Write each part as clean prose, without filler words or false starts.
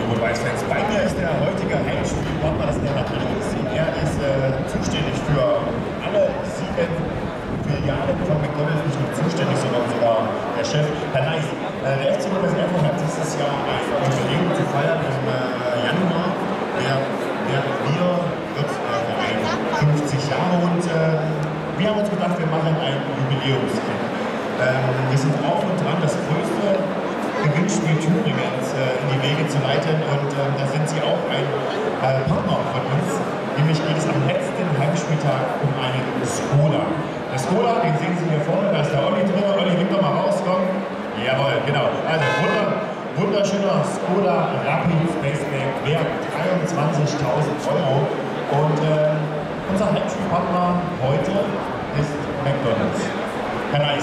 Rot-Weiß-Fans. Bei mir ist der heutige Heimspielpartner, das ist der Matthias. Er ist zuständig für alle 7 Filialen von McDonalds, nicht nur zuständig, sondern sogar der Chef. Herr Neis, der FC Rot-Weiß Erfurt hat dieses Jahr ein Jubiläum zu feiern im Januar. Während wir wird Verein 50 Jahre und wir haben uns gedacht, wir machen ein Jubiläumskind. Wir sind auch und dran, das größte Gewinnspiel Thüringens in die Wege zu leiten und da sind Sie auch ein Partner von uns. Nämlich geht es am letzten Heimspieltag um einen Skoda. Der Skoda, den sehen Sie hier vorne, da ist der Olli drin. Olli, gib doch mal raus, komm. Jawohl, genau. Also wunderschöner Skoda Rapid Spaceback, wert 23.000 € und unser Heimspielpartner heute ist McDonalds. Herr Neis,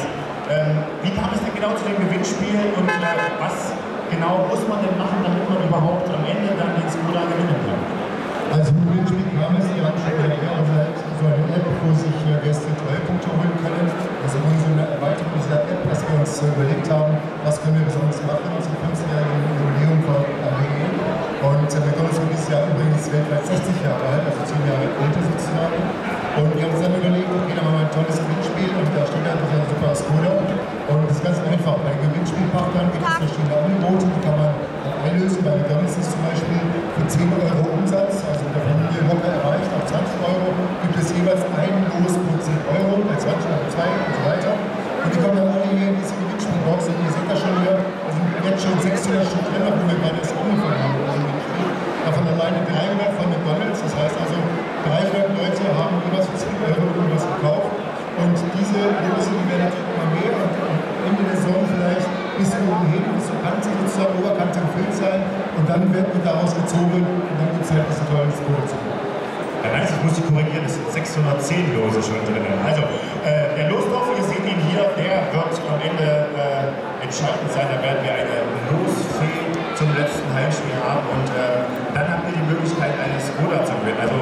wie kam es denn genau zu dem Gewinnspiel und was genau muss man denn machen, damit man überhaupt am Ende dann den Skoda gewinnen kann? Also im Gewinnspiel kam es, wir haben schon so eine App, wo sich Gäste Treuepunkte holen können. Das ist übrigens so eine Erweiterung dieser App, dass wir uns überlegt haben, was können wir besonders machen zum 50-jährigen Jubiläum von RWE. Und McDonalds wird dieses Jahr übrigens weltweit 60 Jahre alt, also 10 Jahre älter sozusagen. Und wir haben uns dann überlegt, okay, dann machen wir ein tolles Gewinnspiel und da steht einfach ein super Skoda. Und das ist ganz einfach, bei Gewinnspielpartnern gibt es verschiedene Angebote, die kann man einlösen. Bei McDonalds ist zum Beispiel für 10 € Umsatz, also in der Familie locker erreicht, auf 20 € gibt es jeweils ein Los pro 10 €, bei 20 € 2 und so weiter. Und die kommen dann alle hier in diese Gewinnspielbox und ihr seht das schon hier, da sind jetzt schon 600 Stück drin, obwohl wir gerade erst angefangen haben. Davon alleine 300 von McDonalds, das heißt also 300 Leute haben jeweils für 10 € irgendwas gekauft. Und diese Lose, die werden natürlich immer mehr und am Ende der Saison vielleicht bis oben hin, bis zur Kante sozusagen, Oberkante gefüllt sein und dann wird man daraus gezogen und dann gibt es halt diese tollen Skoda zu. Herr Neis, ich muss Sie korrigieren, es sind 610 Lose schon drin. Also, der Losdorf, ihr seht ihn hier, der wird am Ende entscheidend sein. Da werden wir eine Losfee zum letzten Heimspiel haben und dann habt ihr die Möglichkeit, eine Skoda zu gewinnen. Also,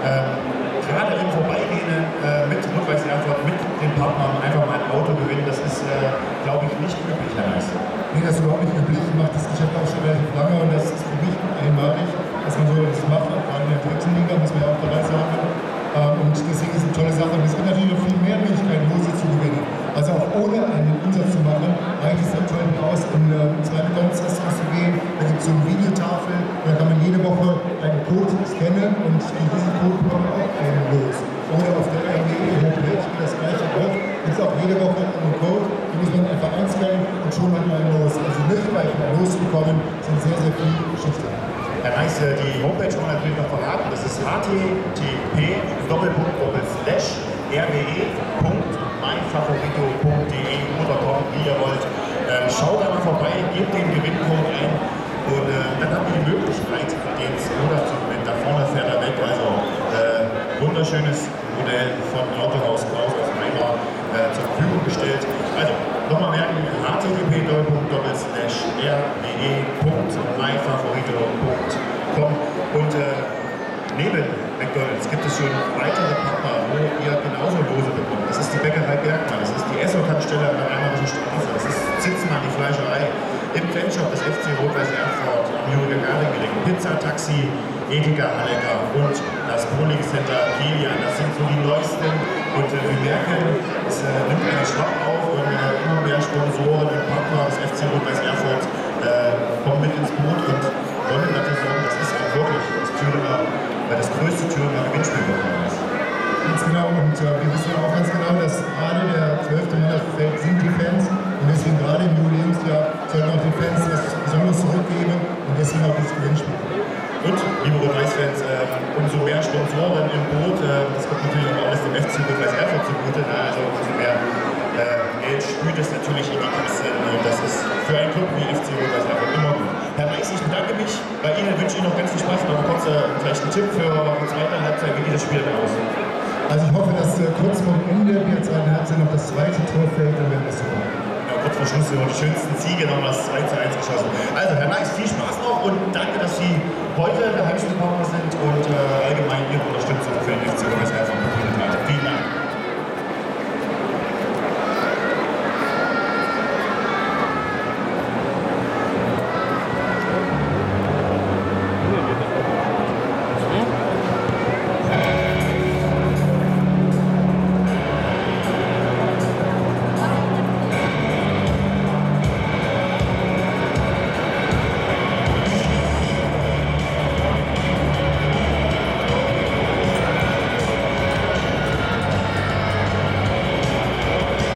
gerade im Vorbeigehen mit Rot-Weiß Erfurt, mit den Partnern einfach mal ein Auto gewinnen, das ist, glaube ich, nicht üblich, Herr Neis. Nee, das ist überhaupt nicht üblich. Ich mache das Geschäft auch schon relativ lange und das ist für mich einmalig, dass man so das macht, gerade in der dritten Liga, muss man ja auch dabei sagen. Und deswegen ist es eine tolle Sache. Und es gibt natürlich noch viel mehr Möglichkeiten, Lose zu gewinnen. Also auch ohne einen Umsatz zu machen, reicht es aktuell aus, in zwei McDonalds-Restaurants zu gehen. Da gibt es so eine Videotafel, da kann man jede Woche einen Code scannen und diesen Code bekommt man auch einen Los. Oder auf der RWE-Homepage das gleiche auch. Gibt es auch jede Woche einen Code, den muss man einfach einscannen und schon hat man einen Los. Also die Möglichkeiten, ein Los zu bekommen, sind sehr, sehr viel Geschichte. Herr Neis, die Homepage wollen wir natürlich noch verraten. Das ist http://rwe.myfavorito.de oder .com, wie ihr wollt. Schaut da mal vorbei, gebt den Gewinncode ein und dann habt ihr die Möglichkeit, den Skoda zu gewinnen. Da vorne fährt er weg. Also wunderschönes Modell von Autohaus Klaus aus Weimar zur Verfügung gestellt. Also nochmal merken, http://rwe.myfavorito.com und neben McDonalds gibt es schon weitere Partner, wo ihr genauso Lose bekommt. Das ist die Bäckerei Bergmann, das ist die Esso-Tankstelle an der Rheinischen Straße, das ist Zitzmann, die Fleischerei, im Fanshop des FC Rot-Weiß Erfurt, am Jürgen-Garing-Ring, Pizza, Taxi, Edeka, Hallecker und das Bowling Center Kilian. Das sind so die neuesten und wir merken, es nimmt einen Schwung auf und immer mehr Sponsoren und Partner des FC Rot-Weiß Erfurt kommen mit ins Boot und wollen dafür sorgen, das ist auch wirklich das größte Thüringer Gewinnspiel geworden ist. Ganz genau, und wir wissen ja auch ganz genau, dass gerade der 12. Monat fällt, sind die Fans und deswegen gerade im Jubiläumsjahr sollten auch die Fans das besonders zurückgeben und deswegen auch das Gewinnspiel. Und, liebe Rot-Weiß-Fans, umso mehr Sponsoren im Boot, das kommt natürlich auch alles dem FC Rot-Weiß Erfurt zugute, also umso mehr Geld spült es natürlich in die Kasse und das ist für einen Club wie FC Rot-Weiß Erfurt immer gut. Herr Neis, ich bedanke mich. Bei Ihnen wünsche ich noch ganz viel Spaß. Noch kurz vielleicht einen Tipp für die zweite Halbzeit, wie geht das Spiel dann aus? Also ich hoffe, dass kurz vor Ende der zweiten Halbzeit noch das zweite Tor fällt, dann werden wir es so machen. Ja, kurz vor Schluss die schönsten Siege, noch das 2:1 geschossen. Also Herr Neis, viel Spaß noch und danke, dass Sie heute der Heimspielpartner